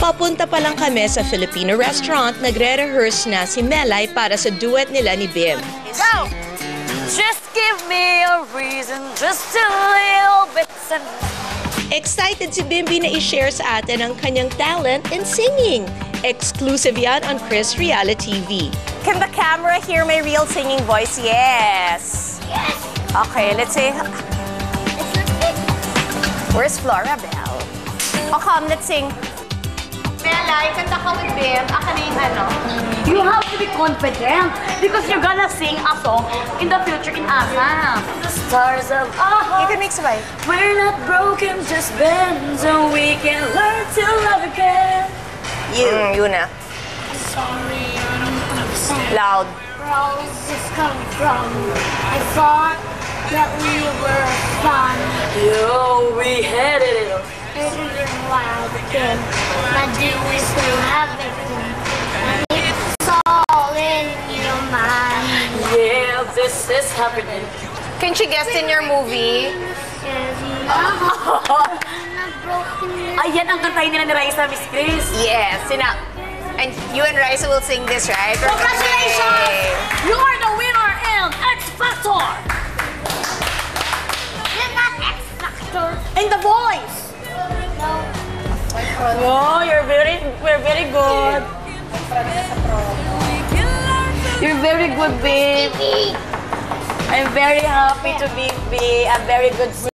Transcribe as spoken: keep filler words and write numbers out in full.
Papunta pa lang kami sa Filipino restaurant, nagre-rehearse na si Melai para sa duet nila ni Bim. Go! Just give me a reason, just a little bit. Excited si Bimby na i-share sa atin ang kanyang talent in singing. Exclusive yan on Kris Reality T V. Can the camera hear my real singing voice? Yes. Yes. Okay, let's say. Where's Flora Bell? Oh, come, let's sing. Melai, kanta ka with Bim. Ako na yung ano. You have to be confident because you're gonna sing a song in the future in Assam. The stars of our hearts. You can make sabay. We're not broken, just bend, so we can learn to love again. You. Mm, yun na. Sorry, I don't understand. Loud. Where all is this coming from? I thought that we were fun. Yo, we had it. It is wild again. But do we still have it? It's all in your mind. Yeah, this is happening. Can she guest in your movie? Ayan ang kantahin nila ni Ryzza, Miss Kris. Yes, sina. And you and Ryzza will sing this, right? Congratulations! Yay. You are the winner in X Factor. You're not X Factor. In The Voice. No. Oh, you're very, we're very good. You're very good, babe. I'm very happy to be, be a very good